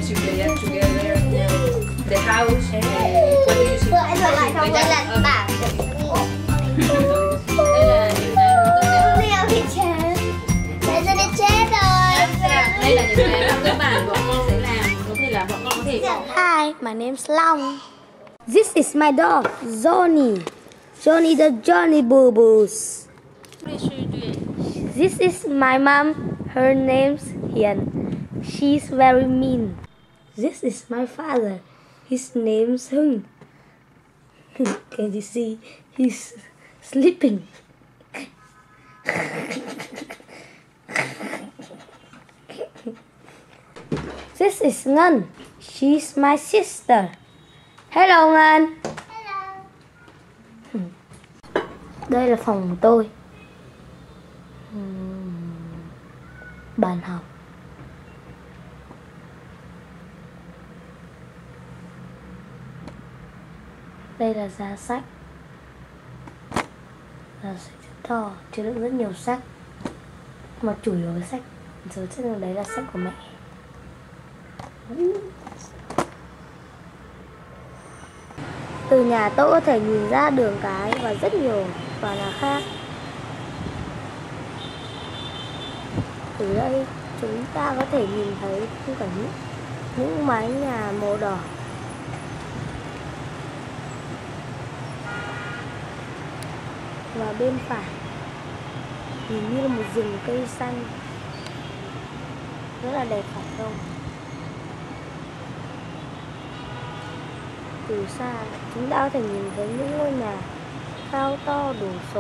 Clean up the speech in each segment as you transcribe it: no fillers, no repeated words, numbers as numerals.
together. The house. What do you see? Lại xong rồi lần bảo. Đây là những cái hướng dẫn. Liều thì chết. Mẹ sẽ đi chết rồi. Đây là những cái hướng dẫn bản bọn con sẽ làm. Có thể là bọn con có thể bỏ. Hi, my name's Long. This is my dog, Johnny. Johnny the Johnny Boo Boos. This is my mom. Her name's Hiền. She's very mean. This is my father. His name's Hưng. Can you see? He's sleeping. This is Ngân. She's my sister. Hello Ngân. Hello. Đây là phòng của tôi. Bàn học. Đây là giá sách. Giá sách rất to, chứa đựng rất nhiều sách. Mà chủ yếu là sách. Rồi chắc là đấy là sách của mẹ. Từ nhà tôi có thể nhìn ra đường cái và rất nhiều tòa nhà khác. Từ đây chúng ta có thể nhìn thấy khung cảnh những mái nhà màu đỏ. Và bên phải nhìn như là một rừng cây xanh rất là đẹp phải không? Từ xa chúng ta có thể nhìn thấy những ngôi nhà cao to đồ sộ.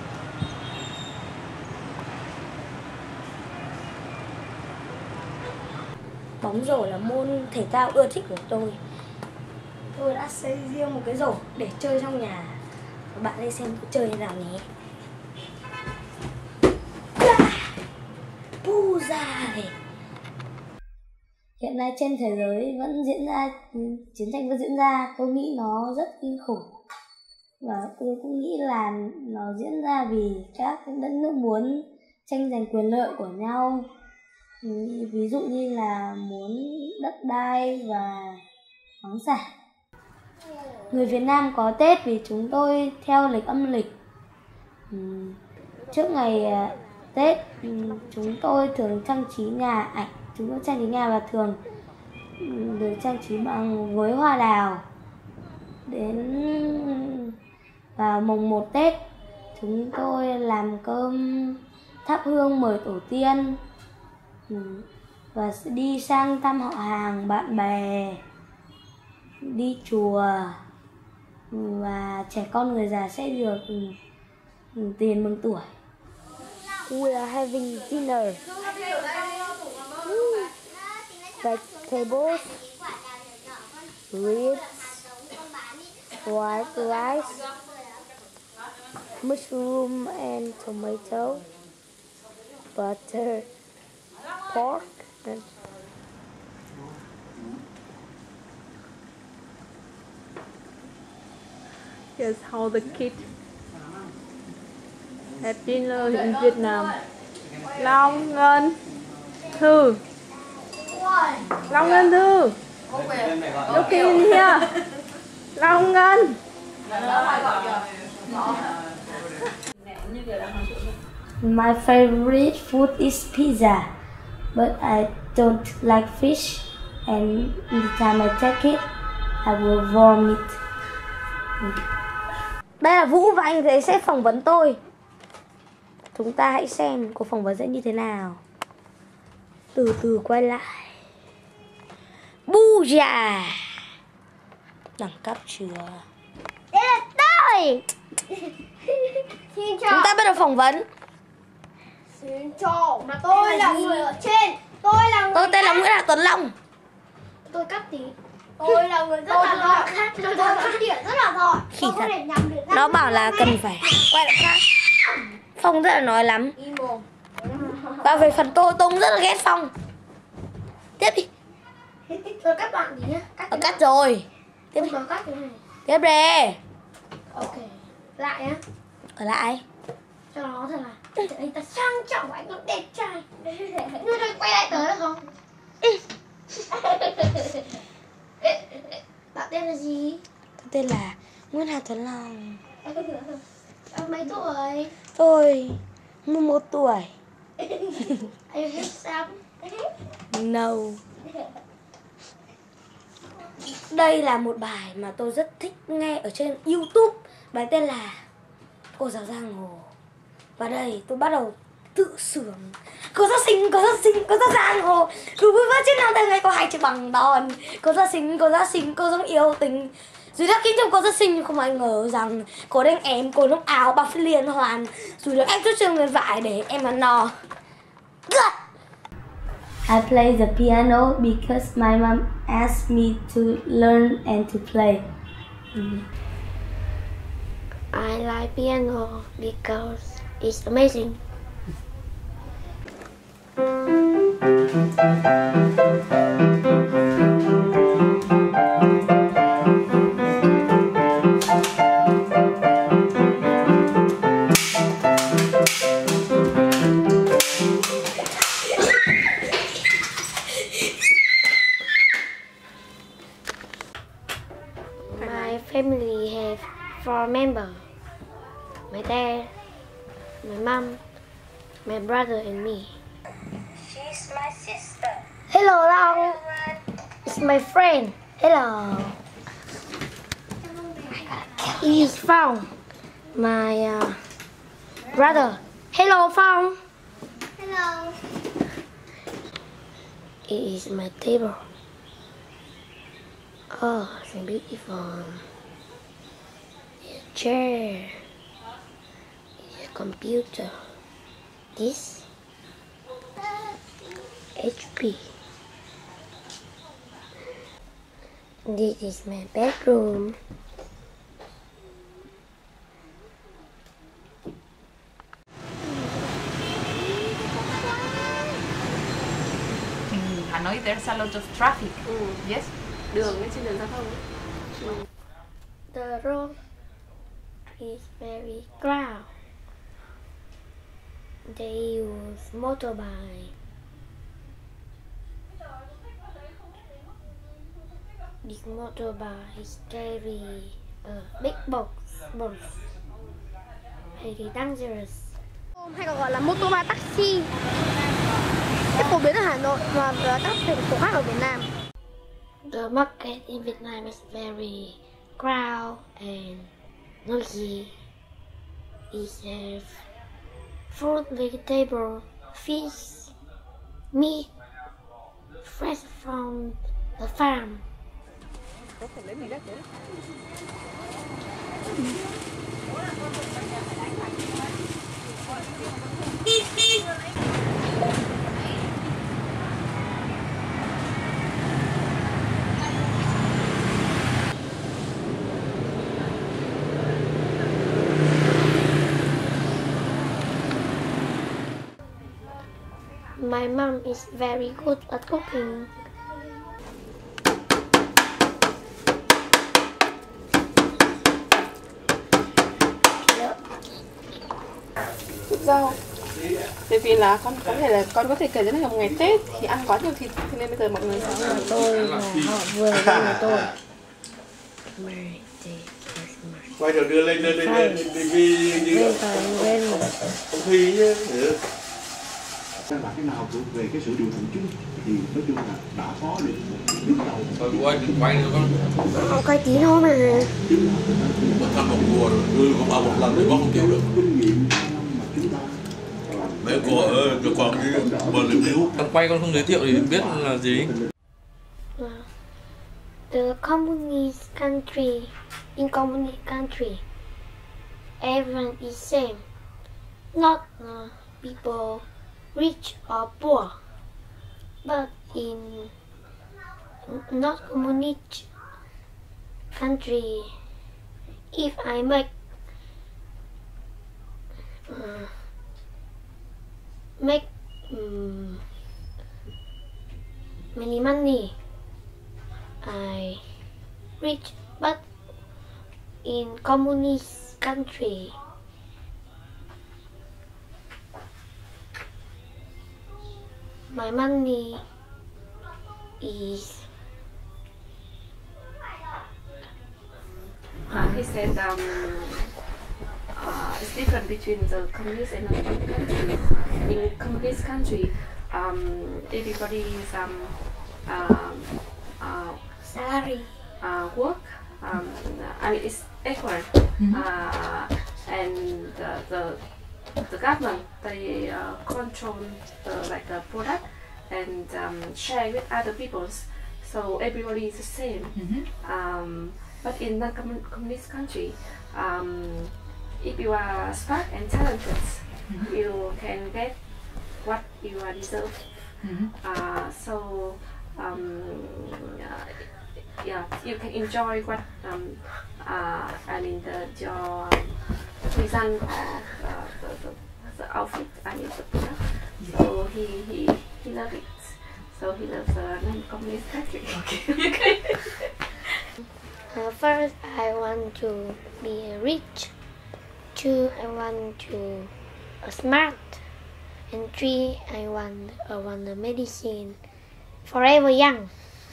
Bóng rổ là môn thể thao ưa thích của tôi. Tôi đã xây riêng một cái rổ để chơi trong nhà. Các bạn hãy xem tôi chơi như nào nhé. Bu ra này. Hiện nay trên thế giới vẫn diễn ra, chiến tranh vẫn diễn ra. Tôi nghĩ nó rất kinh khủng. Và tôi cũng nghĩ là nó diễn ra vì các đất nước muốn tranh giành quyền lợi của nhau. Ví dụ như là muốn đất đai và khoáng sản. Người Việt Nam có Tết vì chúng tôi theo lịch âm lịch. Trước ngày Tết chúng tôi thường trang trí nhà chúng tôi trang trí nhà và thường được trang trí bằng với hoa đào. Đến vào mùng 1 Tết chúng tôi làm cơm thắp hương mời tổ tiên và sẽ đi sang thăm họ hàng, bạn bè, đi chùa, và trẻ con người già sẽ được tiền mừng tuổi. We are having dinner. Vegetables, ribs, white rice, mushroom and tomato, butter, pork, and Here's how the kids have dinner in Vietnam. Long Ngân Thư. Long Ngân Thư. Look in here. Long Ngân. My favorite food is pizza, but I don't like fish, and the time I take it, I will vomit. Đây là Vũ và anh ấy sẽ phỏng vấn tôi. Chúng ta hãy xem cuộc phỏng vấn sẽ như thế nào. Từ từ quay lại. Bu già. Đẳng cấp chưa? Đây là tôi. Xin chào. Chúng ta bắt đầu phỏng vấn. Xin chào, mà tôi là người ở trên. Tôi tên là Nguyễn Hà Tuấn Long. Tôi cắt tí. Tôi là người rất là giỏi. Tôi cắt điện rất là giỏi. Khỉ thật. Nó bảo là cần phải quay lại khác. Phong rất là nói lắm. Và về phần tôi cũng rất là ghét Phong. Tiếp đi. Tôi cắt đoạn gì nhá? Cắt rồi. Tiếp đi. Cắt cái này. Tiếp đi. Ok. Lại nhá. Ở lại. Cho nó thật là anh ta sang trọng, anh ta đẹp trai. Tôi quay lại tới được không? Bạn tên là gì? Tôi tên là Nguyễn Hà Tuấn Long. Bạn mấy tuổi? Tôi 11 tuổi. Are you handsome? No. Đây là một bài mà tôi rất thích nghe ở trên YouTube. Bài tên là Cô giáo giang hồ. Và đây tôi bắt đầu tự sướng. Cô giáo xinh, cô giáo xinh, cô giáo giang hồ. Cứ vui vã trên nào đời ngày có hai chữ bằng đòn. Cô giáo xinh, cô giáo xinh, cô giáo yêu tình. Rồi đã kính trong cô giáo xinh không ai ngờ rằng cô đánh em, cô lúc áo bắp liên hoàn. Rồi được em chút trường người vải để em ăn no. I play the piano because my mom asked me to learn and to play. I like piano because it's amazing. My family have 4 members. My dad, my mom, my brother and me. She's my sister. Hello Long. It's my friend. Hello. He is Phong. My brother. Hello Phong. Hello. It is my table. Oh, so beautiful. A chair. A computer. This HP. This is my bedroom. In Hanoi there's a lot of traffic. Yes. Đường trên đường giao thông. The road is very crowded. They use motorbike. This motorbike carry a big box. Very dangerous. Hay còn gọi là mô tô ba taxi. Rất phổ biến ở Hà Nội và các thành phố khác ở Việt Nam. The market in Vietnam is very crowded and noisy. It has fruit, vegetable, fish, meat, fresh from the farm. My mom is very good at cooking. Rút rau. Bởi vì là con có thể kể đến là một ngày Tết thì ăn quá nhiều thịt, cho nên bây giờ mọi người sẽ Tôi là họ vừa là tôi. Quay đầu đưa lên vì ông Thi nhé. Các bạn cái nào thuộc về cái sự điều hành chung thì nói chung là đã có được bước đầu. Thôi quay nữa con. Quay tí thôi mà. Một thằng một mùa rồi, đưa con vào một lần thì bác không chịu được. Kinh nghiệm mà chúng ta Mấy cô được còn cái bờ liễu liễu. Con quay con không giới thiệu thì biết là gì? The communist country, in communist country, everyone is same. Not people rich or poor, but in not communist country, if I make many money, I rich, but in communist country, my money is He said it's different between the communist and non-communist country. In communist country, everybody is salary. Work. I mean, it's equal. And the government, they control the product and share with other peoples. So everybody is the same. But in non-communist country, if you are smart and talented, you can get what you are deserve. Yeah, you can enjoy what I mean your design of the outfit. I mean the product. So he loves it. So he loves the non-communist country. Okay. First, I want to be rich. 2, I want to smart. And 3, I want the medicine forever young.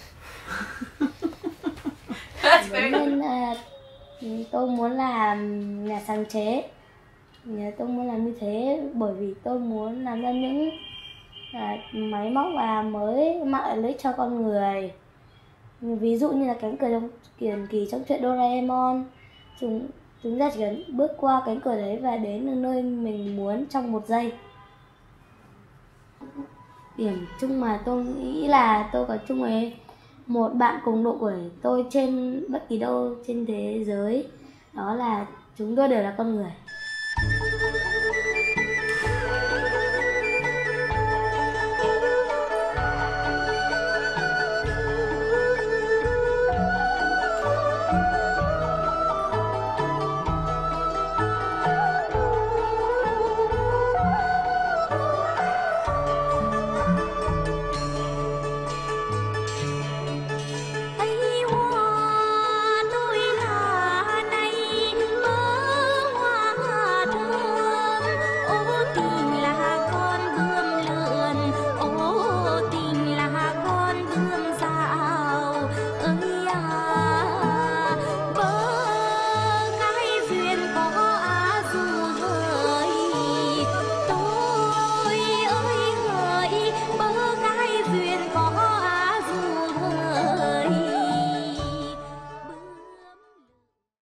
Nên tôi muốn làm nhà sáng chế. Tôi muốn làm như thế bởi vì tôi muốn làm ra những máy móc và mới mang lại lợi ích cho con người. Ví dụ như là cánh cửa trong truyền kỳ trong truyện Doraemon, chúng ta chỉ cần bước qua cánh cửa đấy và đến được nơi mình muốn trong 1 giây. Điểm chung mà tôi nghĩ là tôi có chung với một bạn cùng độ tuổi tôi trên bất kỳ đâu trên thế giới, đó là chúng tôi đều là con người.